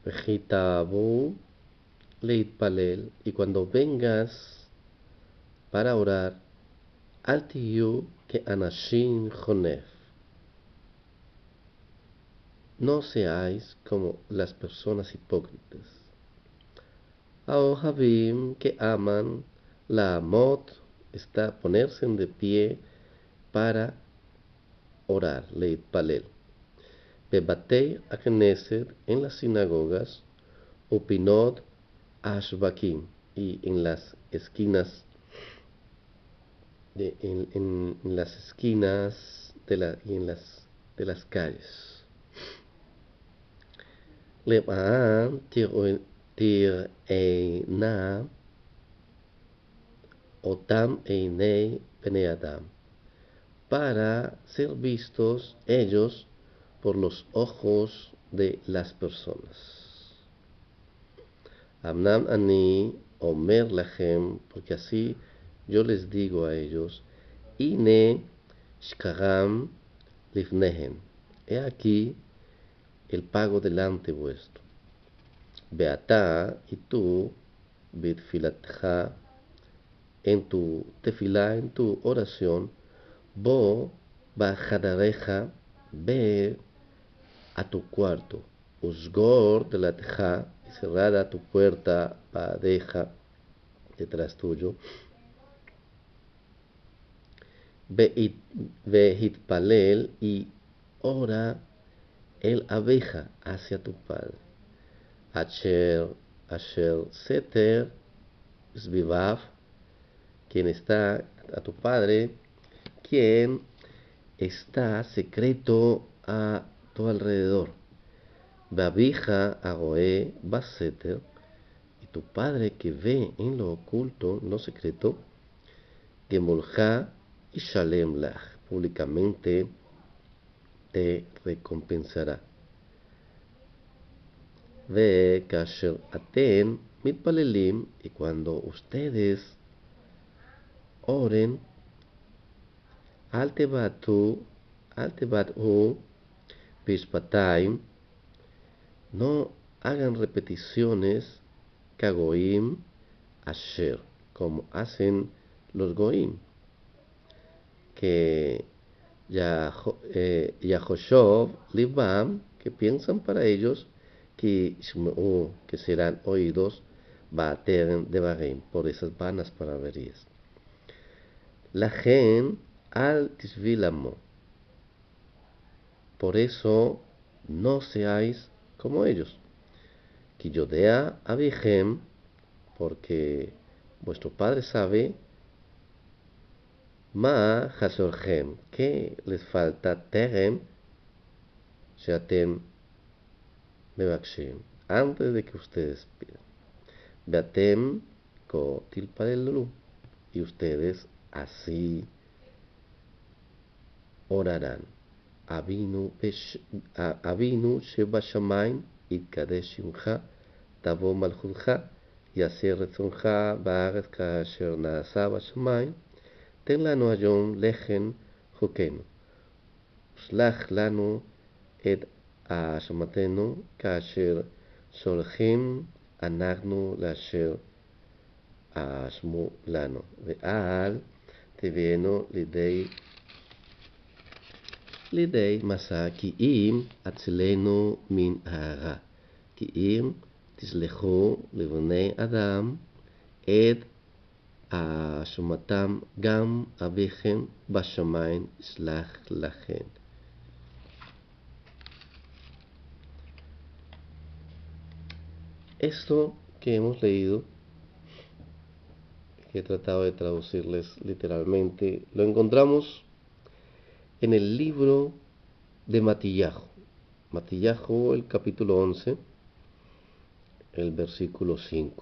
Vejitabu leitpalel, y cuando vengas para orar, al tiyu que anashin jonef. No seáis como las personas hipócritas. Aohabim que aman la amot está ponerse de pie para orar, leitpalel. Bebatei Knesset en las sinagogas, upinot ashbakim y en las esquinas en las esquinas de las calles. Le'an tir'eina otam einei bnei adam, para ser vistos ellos por los ojos de las personas. Amnam ani omer lachem, porque así yo les digo a ellos, Ine shkaram lifnehem, he aquí el pago delante vuestro. Beata, y tú, bitfilatja, en tu tefilá, en tu oración, bo bajadareja, ve a tu cuarto, usgor de la teja, y cerrada tu puerta, padeja, detrás tuyo, vehitpalel, y ora el abeja hacia tu padre. Asher seter svivav, quien está a tu padre, quien está secreto a tu alrededor. Babija agoe baseter, y tu padre que ve en lo oculto, en lo secreto, gemolja y shalem lach, públicamente te recompensará. Ve kasher aten mitpalelim, y cuando ustedes oren, al tebatu pishpataim, no hagan repeticiones kagoim asher, como hacen los goim, que Yahoshov libam, que piensan para ellos que serán oídos Baateren de Bahrein, por esas vanas palabrerías. La gen al tisvilamo, por eso no seáis como ellos. Kiyodea abihem, porque vuestro Padre sabe, ma hasorhem, que les falta terem sheatem mebakshim, antes de que ustedes pidan. Beatem ko tilpalelu, y ustedes así orarán. Avinu shebashamayim itkadesh shimcha tavo malchutcha yaser retzoncha ba'aretz kasher na'asa bashamayim ten lanu hayom lechem chokenu uslach lanu et hashmatenu kasher sholchim anachnu lasher ashmu lanu ve'al tevienu lidei masa ki'im atzilenu min ha'ara ki'im tislechu לבני אדם את אשמתם גם אביכם בשמיים יסלח לכם. Esto que hemos leído, que he tratado de traducirles literalmente, lo encontramos en el libro de Matillahu, el capítulo 11, el versículo 5.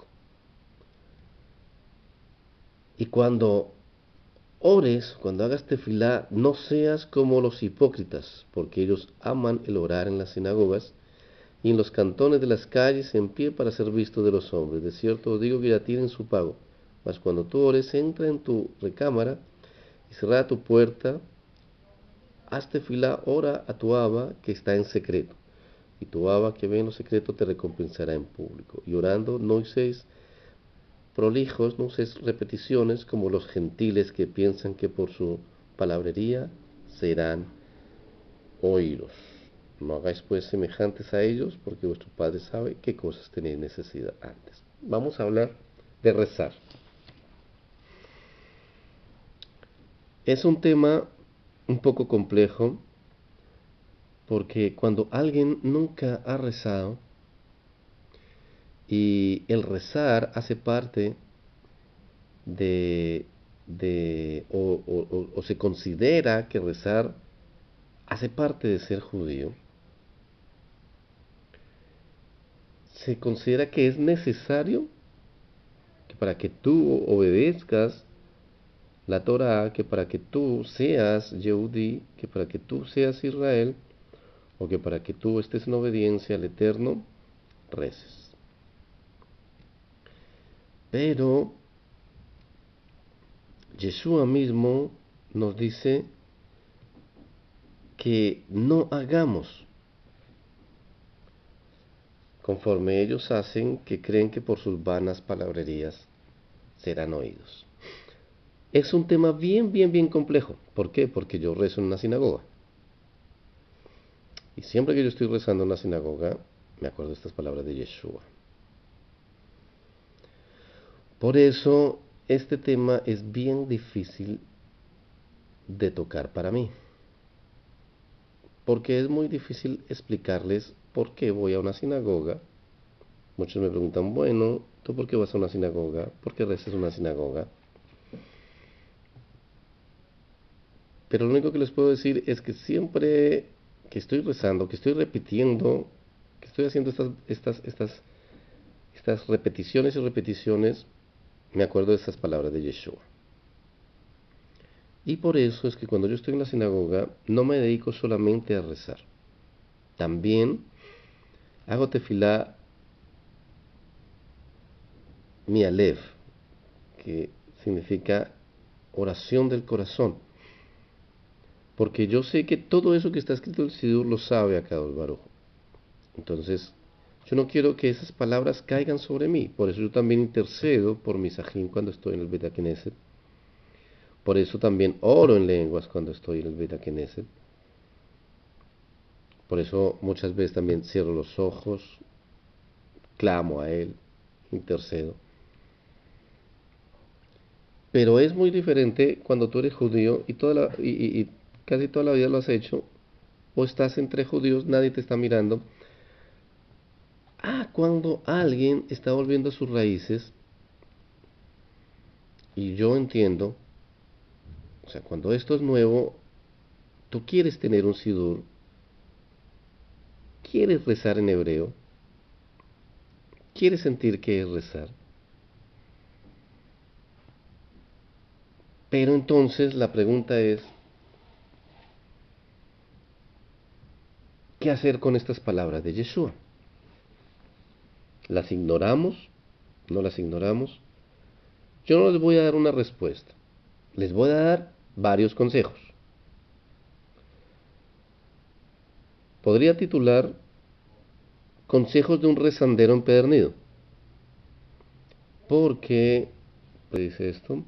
Y cuando ores, cuando hagas tefilá, no seas como los hipócritas, porque ellos aman el orar en las sinagogas y en los cantones de las calles en pie para ser visto de los hombres. De cierto os digo que ya tienen su pago. Mas cuando tú ores, entra en tu recámara y cerrada tu puerta, haz tefilá, ora a tu Abba que está en secreto. y tu Abba que ve en lo secreto te recompensará en público. Y orando no uséis prolijos, no uséis repeticiones como los gentiles que piensan que por su palabrería serán oídos. No hagáis pues semejantes a ellos, porque vuestro Padre sabe qué cosas tenéis necesidad antes. Vamos a hablar de rezar. Es un tema un poco complejo, porque cuando alguien nunca ha rezado, y el rezar hace parte de, o se considera que rezar hace parte de ser judío, se considera que es necesario que para que tú obedezcas la Torah, que para que tú seas Yehudí, que para que tú seas Israel, o que para que tú estés en obediencia al Eterno, reces. Pero Yeshua mismo nos dice que no hagamos conforme ellos hacen, que creen que por sus vanas palabrerías serán oídos. Es un tema bien complejo. ¿Por qué? Porque yo rezo en una sinagoga. Y siempre que yo estoy rezando en una sinagoga, me acuerdo de estas palabras de Yeshua. Por eso, este tema es bien difícil de tocar para mí. Porque es muy difícil explicarles por qué voy a una sinagoga. Muchos me preguntan, bueno, ¿tú por qué vas a una sinagoga? ¿Por qué rezas en una sinagoga? Pero lo único que les puedo decir es que siempre que estoy rezando, que estoy repitiendo, que estoy haciendo estas repeticiones y repeticiones, me acuerdo de estas palabras de Yeshua. Y por eso es que cuando yo estoy en la sinagoga, no me dedico solamente a rezar. También hago tefilá mialev, que significa oración del corazón. Porque yo sé que todo eso que está escrito en el Sidur lo sabe Akadosh Baruj. Entonces, yo no quiero que esas palabras caigan sobre mí. Por eso yo también intercedo por mi sajín cuando estoy en el Beit Knesset. Por eso también oro en lenguas cuando estoy en el Beit Knesset. Por eso muchas veces también cierro los ojos, clamo a Él, intercedo. Pero es muy diferente cuando tú eres judío y casi toda la vida lo has hecho, o estás entre judíos, nadie te está mirando. Cuando alguien está volviendo a sus raíces, y yo entiendo, o sea, cuando esto es nuevo, tú quieres tener un sidur, quieres rezar en hebreo, quieres sentir que es rezar. Pero entonces la pregunta es, ¿qué hacer con estas palabras de Yeshua? ¿Las ignoramos? ¿No las ignoramos? Yo no les voy a dar una respuesta. Les voy a dar varios consejos. Podría titular Consejos de un rezandero empedernido. Porque, dice esto,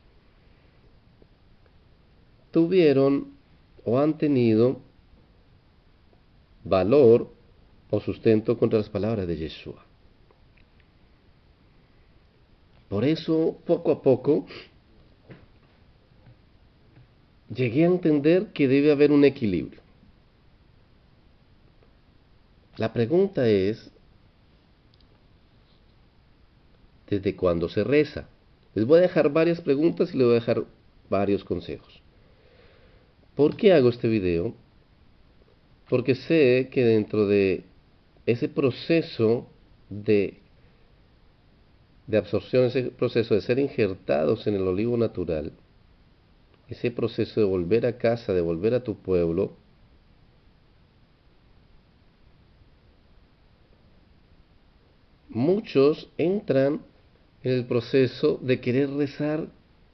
tuvieron o han tenido valor o sustento contra las palabras de Yeshua. Por eso, poco a poco, llegué a entender que debe haber un equilibrio. La pregunta es, ¿desde cuándo se reza? Les voy a dejar varias preguntas y les voy a dejar varios consejos. ¿Por qué hago este video? Porque sé que dentro de ese proceso de, de absorción, ese proceso de ser injertados en el olivo natural, ese proceso de volver a casa, de volver a tu pueblo, muchos entran en el proceso de querer rezar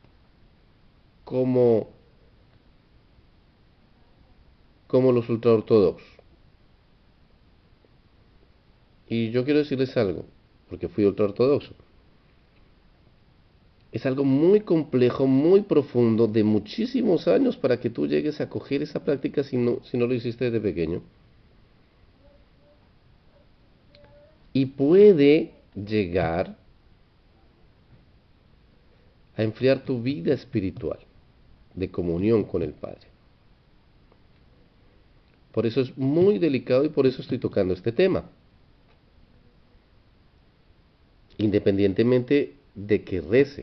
como, como los ultraortodoxos. Y yo quiero decirles algo, porque fui ultraortodoxo. Es algo muy complejo, muy profundo, de muchísimos años para que tú llegues a coger esa práctica si no lo hiciste desde pequeño. Y puede llegar a enfriar tu vida espiritual de comunión con el Padre. Por eso es muy delicado y por eso estoy tocando este tema. Independientemente de que rece.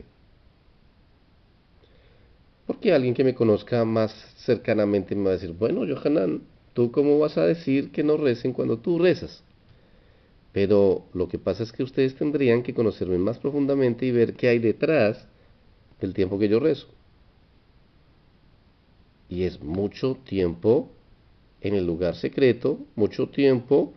Porque alguien que me conozca más cercanamente me va a decir, bueno, Johanan, ¿tú cómo vas a decir que no recen cuando tú rezas? Pero lo que pasa es que ustedes tendrían que conocerme más profundamente y ver qué hay detrás del tiempo que yo rezo. Y es mucho tiempo en el lugar secreto, mucho tiempo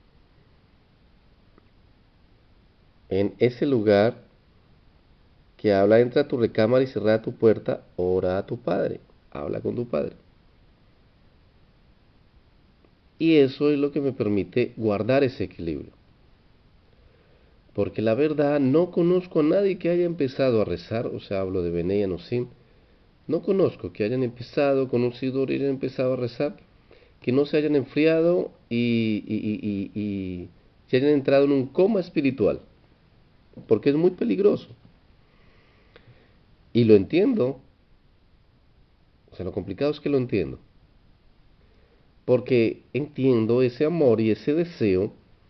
en ese lugar que habla, entra a tu recámara y cierra tu puerta, ora a tu Padre, habla con tu Padre. Y eso es lo que me permite guardar ese equilibrio. Porque la verdad, no conozco a nadie que haya empezado a rezar, o sea, hablo de Bene Anosim, no conozco que hayan empezado con un siddur y hayan empezado a rezar, que no se hayan enfriado y que hayan entrado en un coma espiritual, porque es muy peligroso. Y lo entiendo, o sea, lo complicado es que lo entiendo, porque entiendo ese amor y ese deseo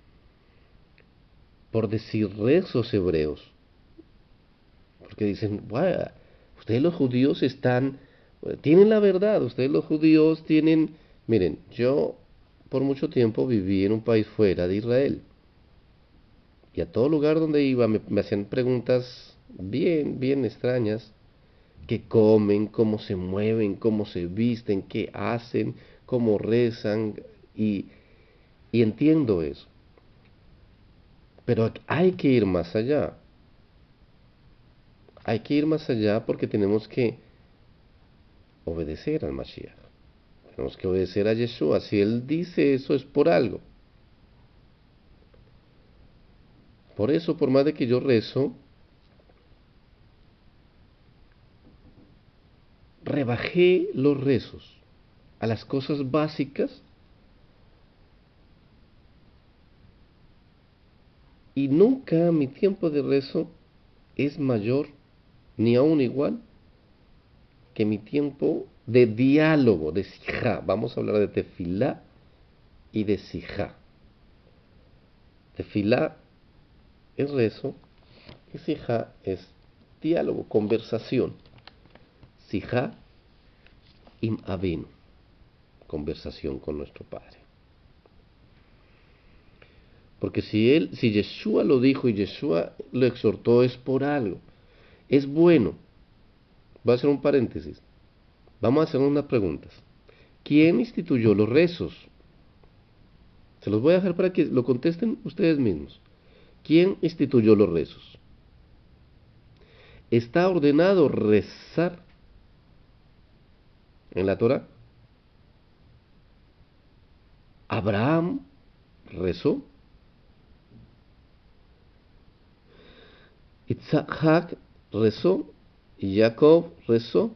por decir rezos hebreos, porque dicen, "Buah, ustedes los judíos tienen la verdad, ustedes los judíos tienen, miren, yo por mucho tiempo viví en un país fuera de Israel y a todo lugar donde iba me hacían preguntas bien, bien extrañas, qué comen, cómo se mueven, cómo se visten, qué hacen, cómo rezan y, y entiendo eso, pero hay que ir más allá. Hay que ir más allá porque tenemos que obedecer al Mashiach. Tenemos que obedecer a Yeshua. Si Él dice eso es por algo. Por eso, por más de que yo rezo, rebajé los rezos a las cosas básicas y nunca mi tiempo de rezo es mayor ni aún igual que mi tiempo de diálogo, de sijá. Vamos a hablar de tefilá y de sijá. Tefilá es rezo y sijá es diálogo, conversación. Sijá im avinu, conversación con nuestro Padre. Porque si Yeshua lo dijo y Yeshua lo exhortó es por algo. Es bueno. Voy a hacer un paréntesis. Vamos a hacer unas preguntas. ¿Quién instituyó los rezos? Se los voy a dejar para que lo contesten ustedes mismos. ¿Quién instituyó los rezos? ¿Está ordenado rezar en la Torah? ¿Abraham rezó? ¿Isaac rezó? ¿Y Jacob rezó?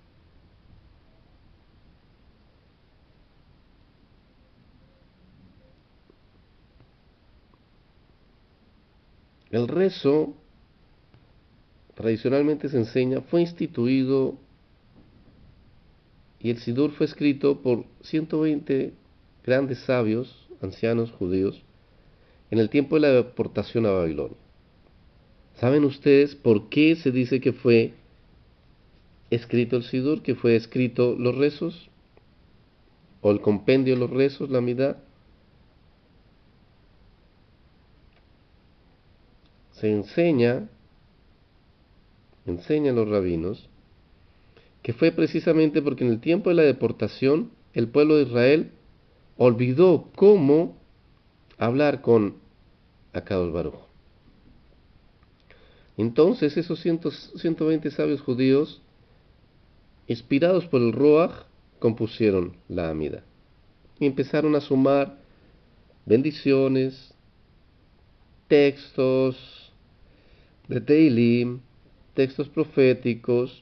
El rezo, tradicionalmente se enseña, fue instituido y el Sidur fue escrito por 120 grandes sabios, ancianos judíos, en el tiempo de la deportación a Babilonia. ¿Saben ustedes por qué se dice que fue escrito el Sidur, que fue escrito los rezos, o el compendio de los rezos, la Midá? Se enseñan los rabinos, que fue precisamente porque en el tiempo de la deportación el pueblo de Israel olvidó cómo hablar con Akadosh Baruj. Entonces esos 120 sabios judíos, inspirados por el Ruach, compusieron la Amida y empezaron a sumar bendiciones, textos de Teilim, textos proféticos,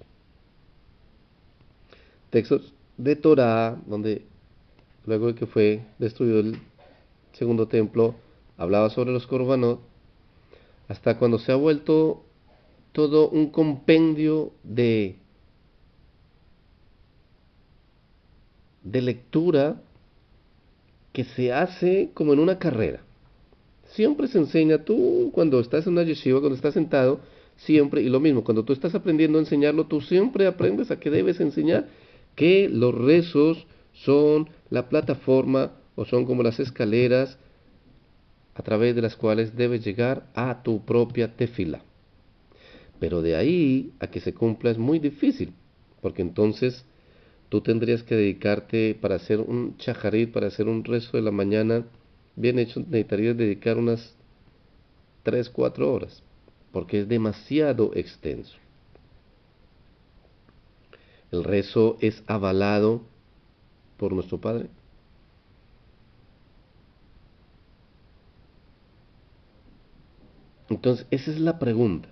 textos de Torá, donde luego de que fue destruido el segundo templo, hablaba sobre los korbanot, hasta cuando se ha vuelto todo un compendio de lectura que se hace como en una carrera. Siempre se enseña, tú cuando estás en una yeshiva, cuando estás sentado, siempre, y lo mismo, cuando tú estás aprendiendo a enseñarlo, tú siempre aprendes a que debes enseñar que los rezos son la plataforma o son como las escaleras a través de las cuales debes llegar a tu propia tefila. Pero de ahí a que se cumpla es muy difícil, porque entonces tú tendrías que dedicarte para hacer un chajarit, para hacer un rezo de la mañana bien hecho, necesitarías dedicar unas 3 4 horas, porque es demasiado extenso. El rezo es avalado por nuestro Padre. Entonces, esa es la pregunta.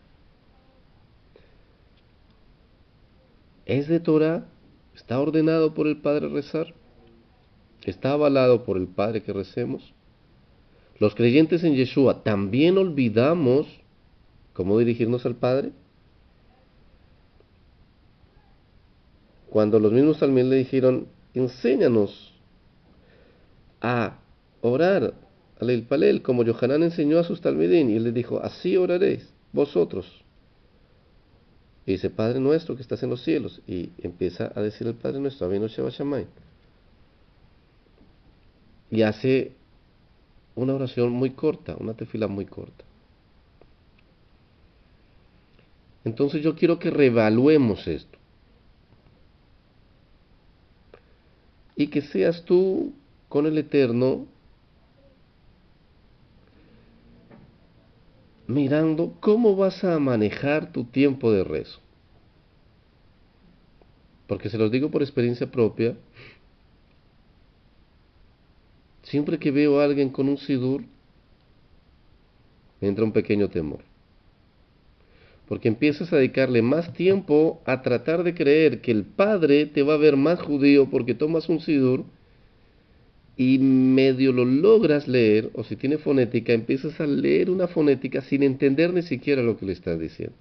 ¿Es de Torah? ¿Está ordenado por el Padre rezar? ¿Está avalado por el Padre que recemos? Los creyentes en Yeshua también olvidamos cómo dirigirnos al Padre. Cuando los mismos también le dijeron, enséñanos a orar al Ilpalel, como Yohanan enseñó a sus talmidín, y él les dijo, así oraréis vosotros. Y dice, Padre nuestro que estás en los cielos, y empieza a decir el Padre nuestro, Avinu Sheva Shammai, y hace una oración muy corta, una tefila muy corta. Entonces yo quiero que reevaluemos esto, y que seas tú con el Eterno mirando cómo vas a manejar tu tiempo de rezo. Porque se los digo por experiencia propia, siempre que veo a alguien con un sidur, me entra un pequeño temor. Porque empiezas a dedicarle más tiempo a tratar de creer que el Padre te va a ver más judío porque tomas un sidur y medio lo logras leer, o si tiene fonética, empiezas a leer una fonética sin entender ni siquiera lo que le estás diciendo.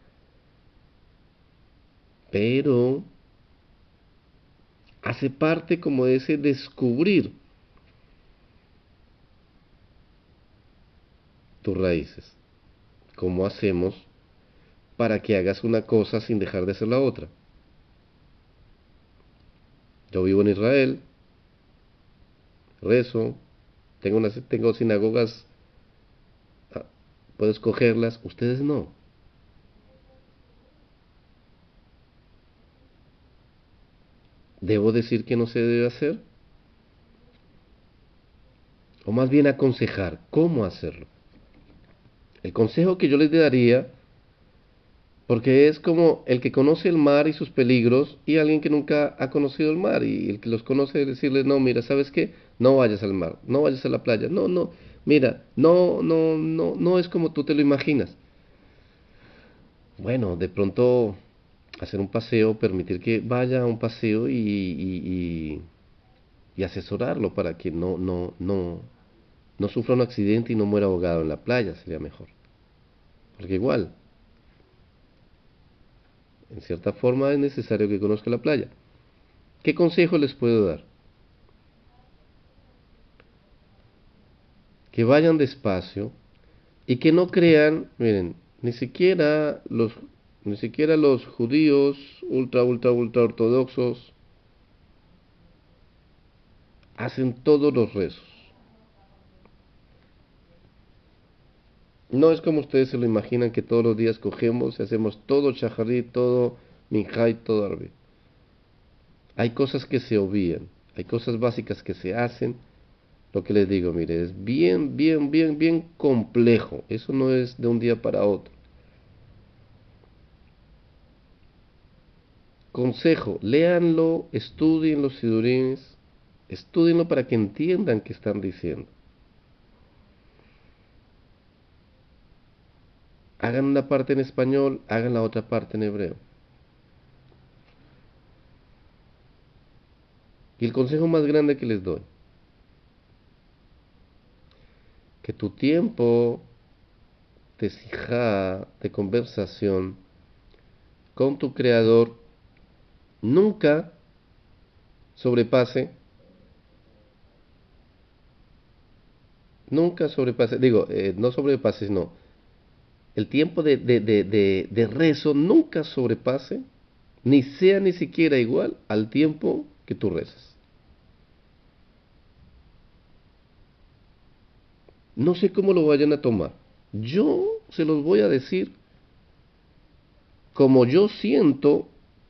Pero hace parte como de ese descubrir tus raíces. ¿Cómo hacemos para que hagas una cosa sin dejar de hacer la otra? Yo vivo en Israel, rezo, tengo sinagogas, ah, puedo escogerlas, ustedes no. ¿Debo decir que no se debe hacer? O más bien aconsejar cómo hacerlo. El consejo que yo les daría, porque es como el que conoce el mar y sus peligros y alguien que nunca ha conocido el mar y el que los conoce decirle, no, mira, ¿sabes qué? No vayas al mar, no vayas a la playa, no, no, mira, no es como tú te lo imaginas. Bueno, de pronto hacer un paseo, permitir que vaya a un paseo y asesorarlo para que no sufra un accidente y no muera ahogado en la playa, sería mejor. Porque igual, en cierta forma es necesario que conozca la playa. ¿Qué consejo les puedo dar? Que vayan despacio y que no crean, miren, ni siquiera los judíos ultra ortodoxos hacen todos los rezos. No es como ustedes se lo imaginan que todos los días cogemos y hacemos todo shaharit, todo minjay, todo árabe. Hay cosas que se obvían, hay cosas básicas que se hacen. Lo que les digo, mire, es bien complejo. Eso no es de un día para otro. Consejo, léanlo, estudien los sidurines, estudienlo para que entiendan qué están diciendo. Hagan una parte en español, hagan la otra parte en hebreo. Y el consejo más grande que les doy, que tu tiempo de sijá, de conversación con tu creador, nunca sobrepase, nunca sobrepase, digo, no sobrepases, no, el tiempo de rezo nunca sobrepase, ni sea ni siquiera igual al tiempo que tú rezas. No sé cómo lo vayan a tomar. Yo se los voy a decir como yo siento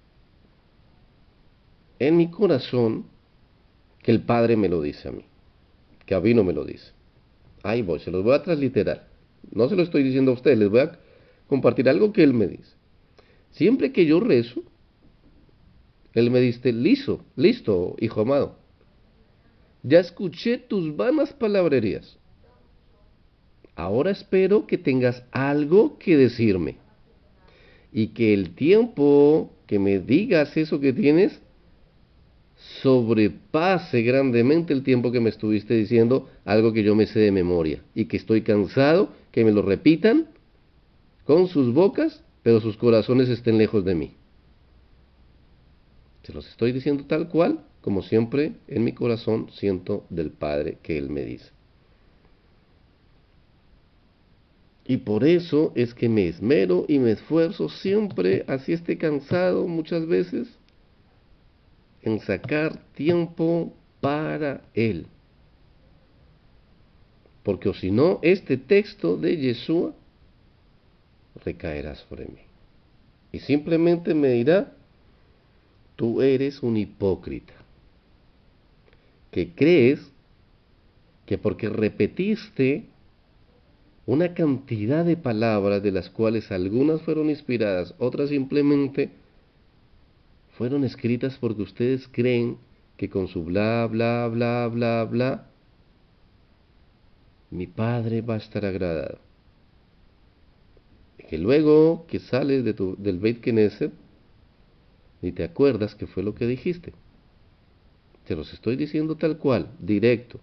en mi corazón que el Padre me lo dice a mí, que Abino me lo dice. Ahí voy, se los voy a transliterar. No se lo estoy diciendo a ustedes, les voy a compartir algo que Él me dice. Siempre que yo rezo, Él me dice, listo, listo, hijo amado. Ya escuché tus vanas palabrerías. Ahora espero que tengas algo que decirme. Y que el tiempo que me digas eso que tienes sobrepase grandemente el tiempo que me estuviste diciendo algo que yo me sé de memoria y que estoy cansado que me lo repitan con sus bocas, pero sus corazones estén lejos de mí. Se los estoy diciendo tal cual, como siempre en mi corazón siento del Padre que Él me dice. Y por eso es que me esmero y me esfuerzo siempre, así esté cansado muchas veces, en sacar tiempo para Él. Porque o si no, este texto de Yeshua recaerá sobre mí. Y simplemente me dirá, tú eres un hipócrita, que crees que porque repetiste una cantidad de palabras de las cuales algunas fueron inspiradas, otras simplemente fueron escritas porque ustedes creen que con su bla, bla, bla, bla, bla, mi Padre va a estar agradado. Que luego que sales del Beit Knesset, ni te acuerdas qué fue lo que dijiste. Te los estoy diciendo tal cual, directo.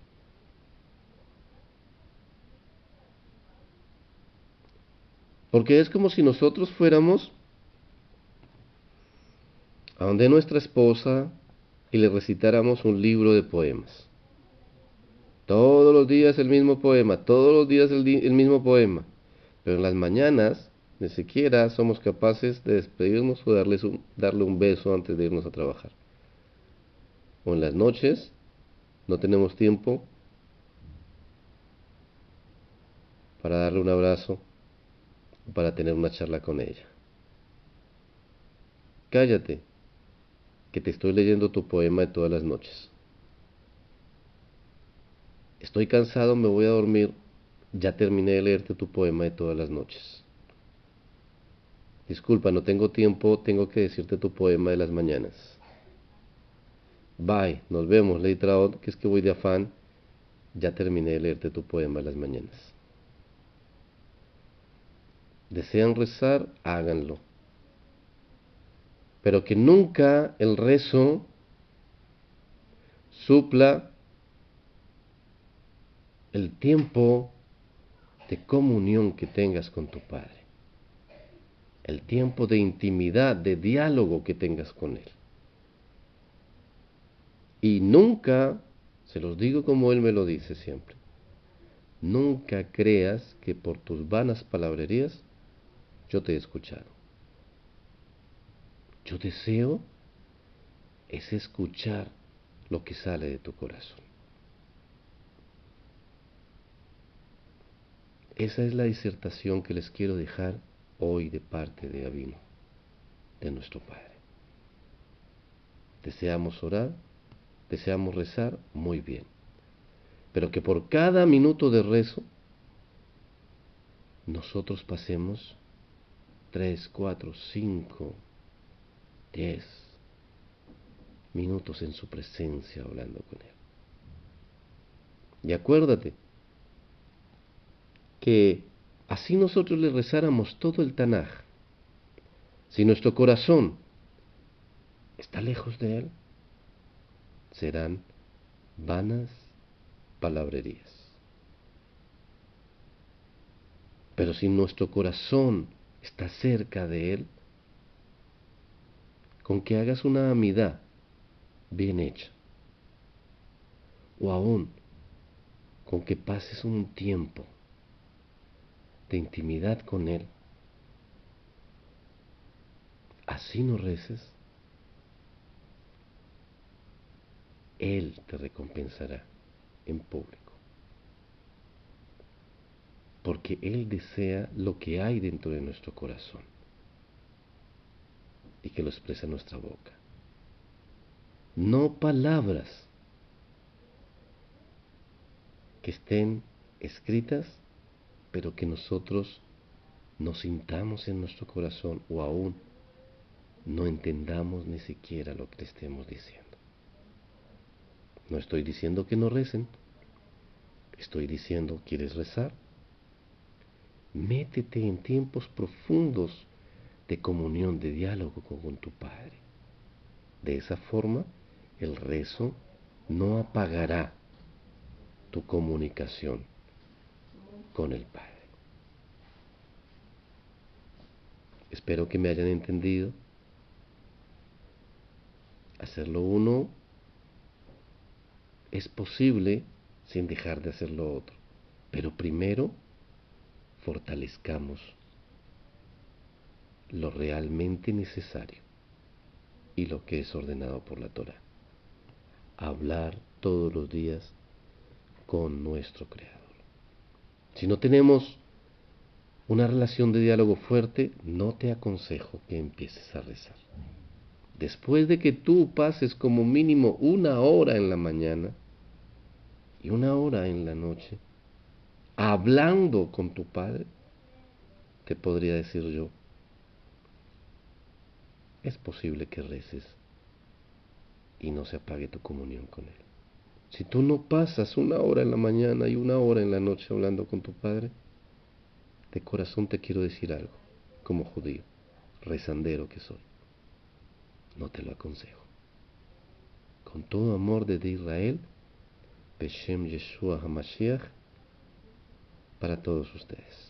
Porque es como si nosotros fuéramos a donde nuestra esposa y le recitáramos un libro de poemas. Todos los días el mismo poema, todos los días el mismo poema. Pero en las mañanas ni siquiera somos capaces de despedirnos o darle un beso antes de irnos a trabajar. O en las noches no tenemos tiempo para darle un abrazo o para tener una charla con ella. Cállate, que te estoy leyendo tu poema de todas las noches. Estoy cansado, me voy a dormir. Ya terminé de leerte tu poema de todas las noches. Disculpa, no tengo tiempo, tengo que decirte tu poema de las mañanas. Bye, nos vemos, Lady Traut, que es que voy de afán. Ya terminé de leerte tu poema de las mañanas. ¿Desean rezar? Háganlo. Pero que nunca el rezo supla el tiempo de comunión que tengas con tu Padre, el tiempo de intimidad, de diálogo que tengas con Él. Y nunca, se los digo como Él me lo dice siempre, nunca creas que por tus vanas palabrerías yo te he escuchado. Yo deseo es escuchar lo que sale de tu corazón. Esa es la disertación que les quiero dejar hoy de parte de Abino, de nuestro Padre. Deseamos orar, deseamos rezar, muy bien. Pero que por cada minuto de rezo, nosotros pasemos 3, 4, 5, 10 minutos en su presencia hablando con Él. Y acuérdate que Así nosotros le rezáramos todo el Tanaj. Si nuestro corazón está lejos de Él, serán vanas palabrerías. Pero si nuestro corazón está cerca de Él, con que hagas una amidad bien hecha, o aún con que pases un tiempo de intimidad con Él, así no reces, Él te recompensará en público. Porque Él desea lo que hay dentro de nuestro corazón y que lo expresa nuestra boca. No palabras que estén escritas, pero que nosotros nos sintamos en nuestro corazón o aún no entendamos ni siquiera lo que le estemos diciendo. No estoy diciendo que no recen, estoy diciendo, ¿quieres rezar? Métete en tiempos profundos de comunión, de diálogo con tu Padre. De esa forma, el rezo no apagará tu comunicación con el Padre. Espero que me hayan entendido. Hacerlo uno es posible sin dejar de hacer lo otro. Pero primero, fortalezcamos lo realmente necesario y lo que es ordenado por la Torah. Hablar todos los días con nuestro Creador. Si no tenemos una relación de diálogo fuerte, no te aconsejo que empieces a rezar. Después de que tú pases como mínimo 1 hora en la mañana y 1 hora en la noche hablando con tu Padre, te podría decir yo, es posible que reces y no se apague tu comunión con Él. Si tú no pasas 1 hora en la mañana y 1 hora en la noche hablando con tu Padre, de corazón te quiero decir algo, como judío, rezandero que soy. No te lo aconsejo. Con todo amor de Israel, Beshem Yeshua HaMashiach, para todos ustedes.